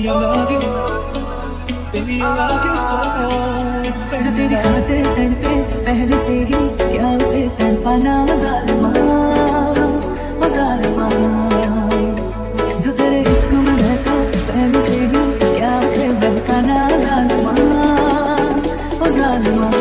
जो तेरी खातिर तड़पे पहले से ही क्या उसे तड़पाना ज़ालिमा ज़ालिमा जो तेरे इश्क में बहका पहले से ही क्या उसे बहकाना ज़ालिमा ज़ालिमा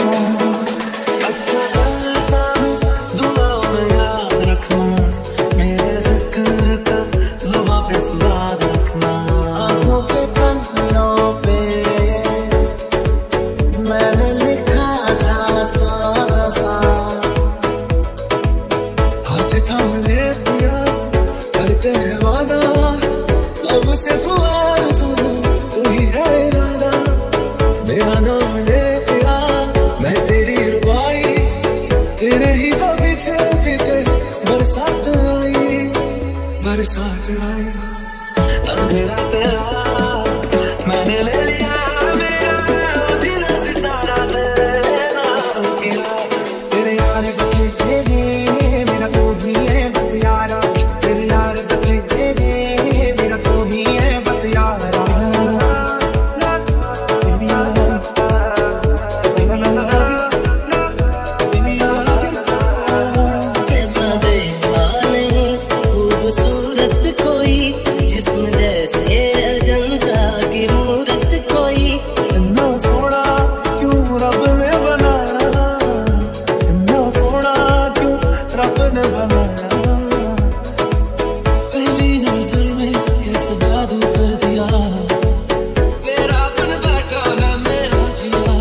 बरसात आई अंधेरा तेरा मैंने ले लिया मेरा दिल सितारा तेरा तेरे यार बदले दे मेरा तो भी है बस यारा तेरे यार बदले दे मेरा तो भी है बस यारा Baby I love you Baby I love you Baby I love you so ऐसा देखा नहीं खूबसूरत कोई जिस्म जैसे अजंता की मूरत कोई इतना सोना क्यों रब ने बनाया इतना सोना क्यों रब ने बनाया पहली नजर में कैसे जादू कर दिया मेरा बन बैठा है मेरा जिया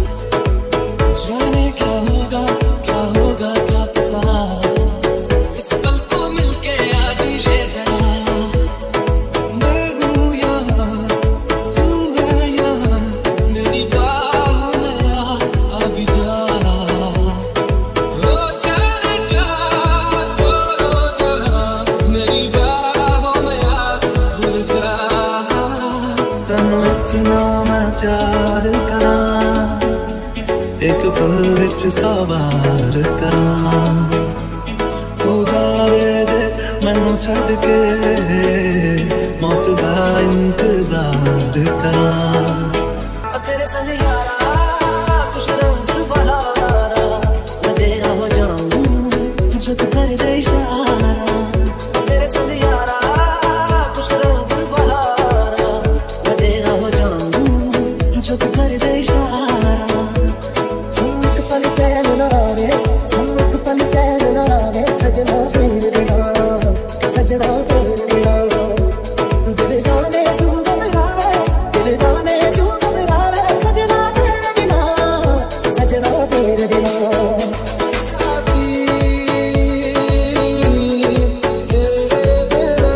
जाने क्या होगा क्या पता इस पल को मिलके आज ही ले जरा मैं हूँ यहाँ तू है यहाँ मेरी बाहों में आ भी जा रो चले जा तो रो जा मेरी बाहों में आ भूल जा तन्नू इतना मैं प्यार करा एक पल विच सवार करा तू जावे जे मैनू छड़ के मौत दा इंतजार करा तेरे संग यारा कुछ रंग बहारा मैं तेरा हो जाऊं जो तू कर दे इशारा तेरे संग यारा कुछ रंग बहारा मैं तेरा हो जाऊं जो तू कर दे इशारा सम्मत पल चैन ना आवे सम्मत पल चैन ना आवे सजना फिर देना सजना फिर देना दिल जाने तू घबरावे दिल जाने तू घबरावे सजना तेरे बिना सजना तेरे बिना साथी तेरे बिना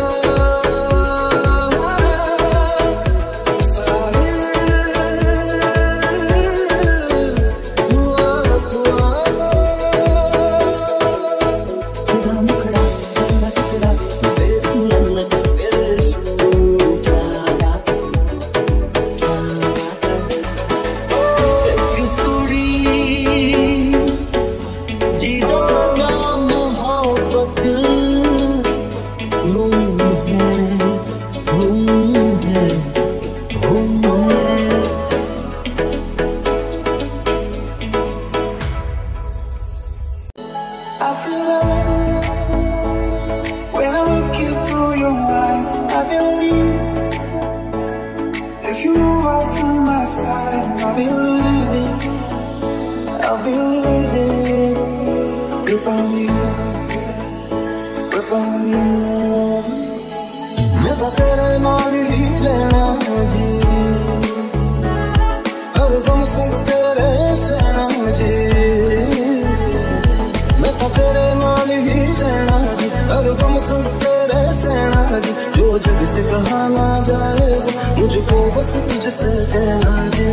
तेरा मुखड़ा चंदा टुकड़ा तेरी ललक तेरे सूर क्या बात एक कुड़ी जीदो ना मोहब्बत घूम है घूम है घूम है I feel alive when I look into your eyes. I believe if you move out from my side, I'll be losing grip on you, grip on you. मैं तो तेरे नाल ही रहना जी हर दम संग तेरे सहना जी मैं तो तेरे नाल ही रहना जी हर दम संग तेरे सहना जी जो जग से कहा ना जाए मुझको बस तुझसे कहना जी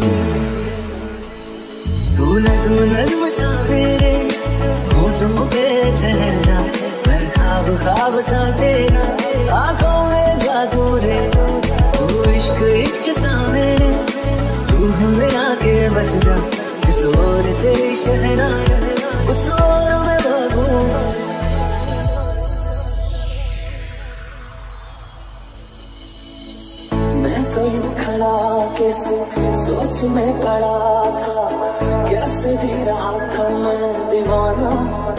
तू नज़्म नज़्म सा मेरे होठों पे ठहर जा मैं ख्वाब ख्वाब सा तेरा आँखों में जादू रे तू इश्क इश्क सा मेरे तू हमें आके बस जा जिस ओर तेरी शहना उस ओर मैं भागूं तो यूं खड़ा कैसे सोच में पड़ा था, कैसे जी रहा था मैं दीवाना।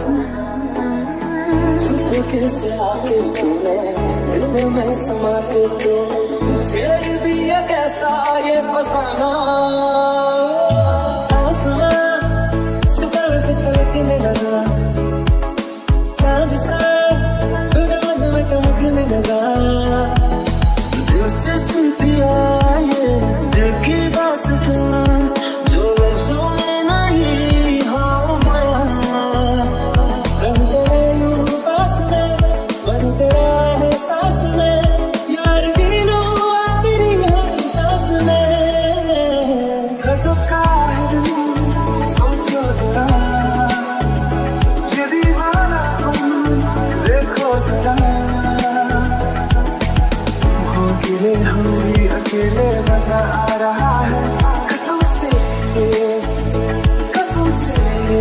छुप कैसे आके तूने दिल में समा के तूने छेड़ दिया कैसा ये फसाना। आसमां सितारों से छलकने लगा, चांद सा तुझे मुझ में चमकने लगा। दिल से सुनती ये दिल की दास्तां जो लफ्ज़ों में नहीं हो गया। रंग तेरे यूं पास में बन तेरा एहसास में, यार दिनों तेरी हर सांस में। गज़ब का है दिल सोचो जरा, ये दीवानापन देखो जरा। अकेले हम भी अकेले मजा आ रहा है, कसम से कसम से।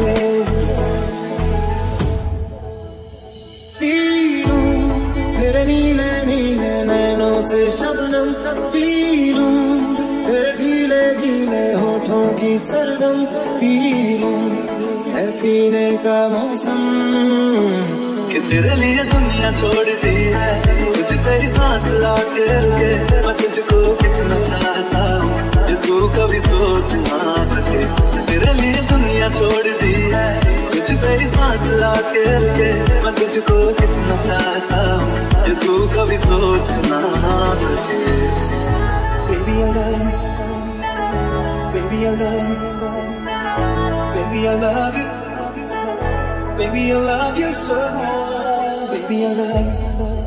पी लूं तेरे नीले नीले नैनों से शबनम, पी लूं तेरे गीले गीले होठों की सरगम, पी लूं है पीने का मौसम। कि तेरे लिए दुनिया छोड़ दी है, तुझ पे ही सांस लाके रुके। मैं तुझको कितना चाहता हूँ ये तू कभी सोच ना सके। तेरे लिए दुनिया छोड़ दी है, तुझ पे ही सांस लाके रुके। मैं तुझको कितना चाहता हूँ ये तू कभी सोच ना सके। Baby I love you, baby I love you, baby I love you, baby I love you so much, baby I love you.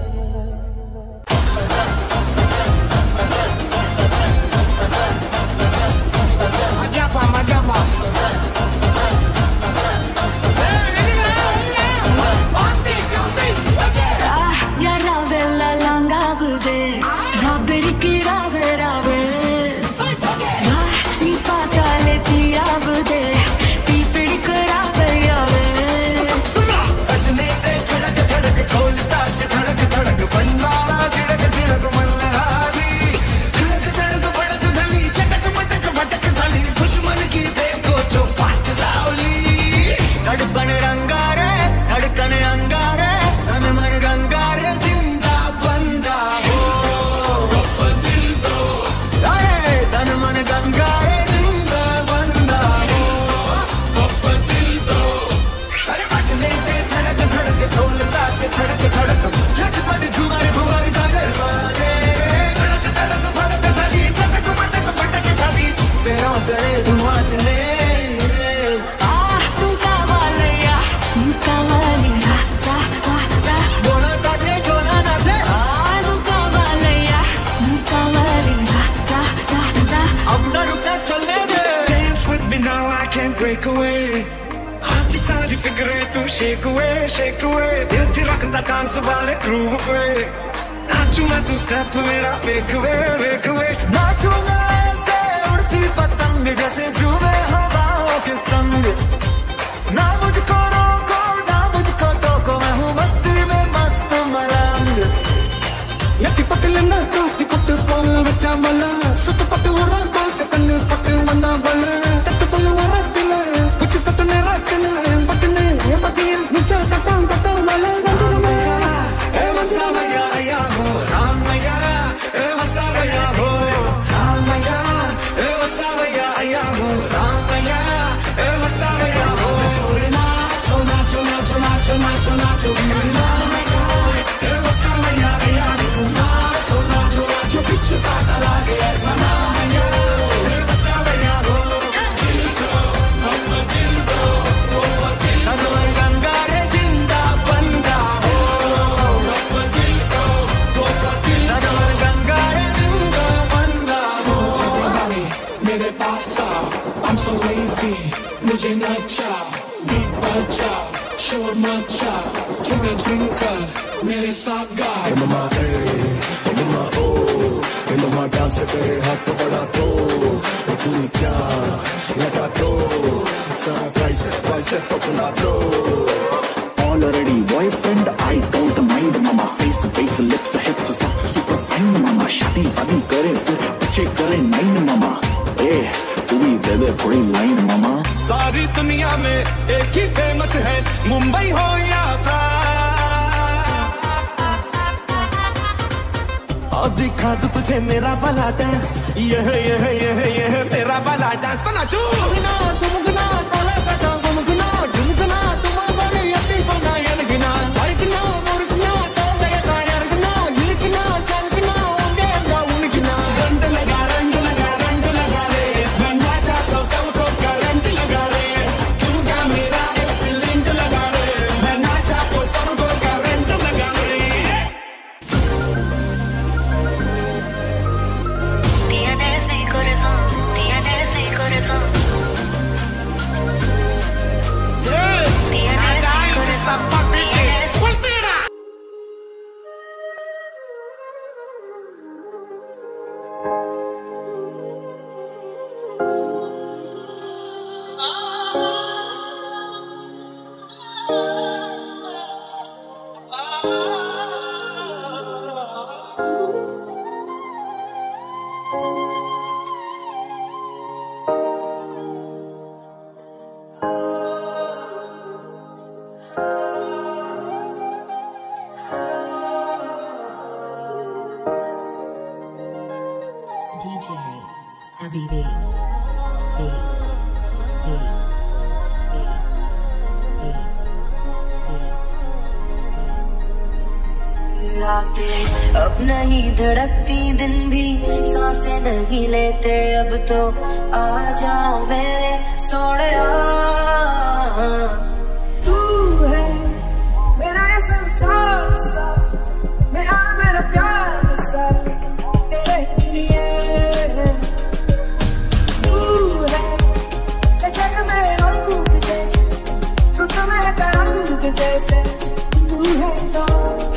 Break away, आज सारी फिक्रें तू shake away, shake away। दिल थी रखता डांस वाले groove पे, नाचू मैं तू step मेरा make away, make away। नाचू मैं ऐसे उड़ती पतंग जैसे झूमे हवाओं के संग। ना मुझको रोको ना मुझको टोको, मैं हूँ मस्ती में मस्त मलंग। यति पटल ना तो पट पल बचा मला, सुत पट हो रहा पल तकन पट मना बल। मुझे नचा बीट बजा शोर मचा, तुम्हें ट्विंकल मेरे साथ गा। मम्मा ए मम्मा ओ मम्मा डांस करे हाथ पकड़ा तो पूरी क्या लगा तो सारा प्राइस पकड़ा तो। Already boyfriend I don't mind, mama face lips hips super fine, mama शादी वादी करे फिर एक ही फेमस है, मुंबई हो या और दिखा दूं तुझे मेरा वाला डांस, यह मेरा वाला डांस। तो नाचो गुमगुना ताला काटा गुमगुना ढुमगुना तुम बड़े यति बना यनगुना हरगुना मुर्गुना तो मेरा यरगुना गिरगुना चरगुना ओंगे उनगुना। रंग लगा रे मैं नाचा तो सबको करंट लगा रे, तुमका मेरा एक्सीलेंट लगा रे, मैं नाचा तो सबको करंट लगा रे। DJ Habibi. रातें अब नहीं धड़कती, दिन भी सांसें नहीं लेते, अब तो आ जाओ मेरे सोनिया। तू है मेरा ये संसार सा, मेरा प्यार सा तेरे लिए। तू है जग में रंग जैसे, तू तो मैं तरंग जैसे, तू है तो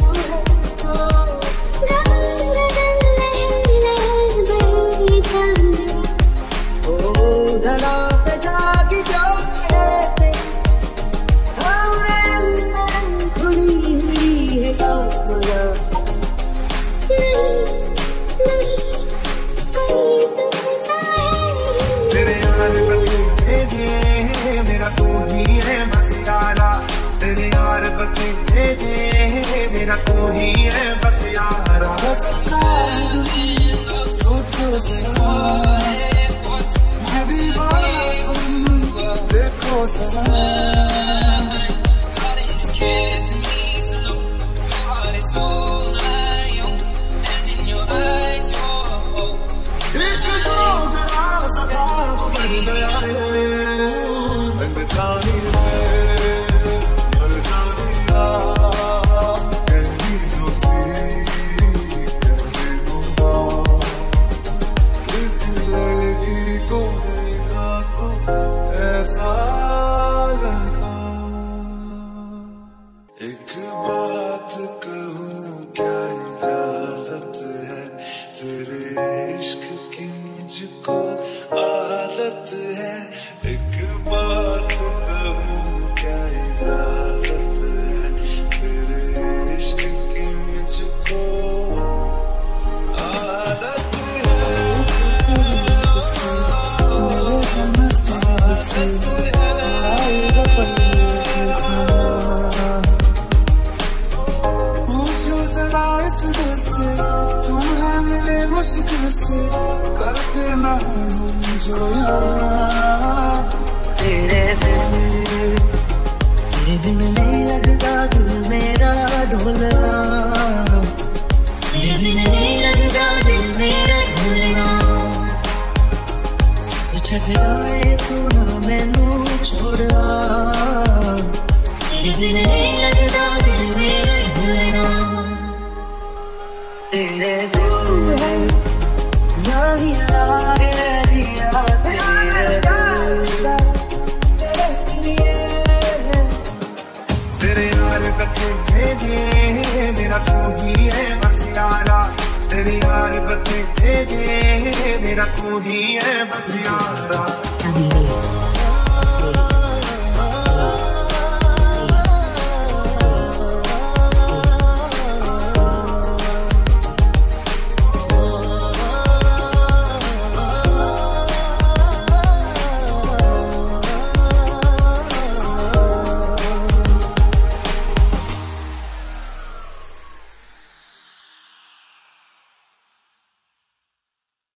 मेरा तू ही है बस यारा, तेरे यार बते मेरा तू ही है बस यारा। सोचो जरा मैं दीवाना देखो सजा। इश्क जो जरा सजा बन गया है, रंग जानी ऐसा लगा। एक बात कहूँ क्या इजाजत है, तेरे इश्क की मुझको आदत है। एक बात कहूँ क्या इजाजत है, तेरे इश्क की मुझको आदत है। पूछो सदा इस दिल से, तुम है मिले मुश्किल से, कर फिर ना जो तेरे बिन नहीं लगता दिल मेरा ढोलना, तेरे बिन नहीं लगता दिल मेरा ढोलना। छकराए तू ना मैनू छोड़ना, तेरे बिन नहीं लगता दिल मेरा ढोलना। तेरे दिल है नहीं आगे जिया तेरे यार बते भेजे मेरा तू ही है बस यारा, तेरे यार बते भेजे मेरा तू ही है बस यारा।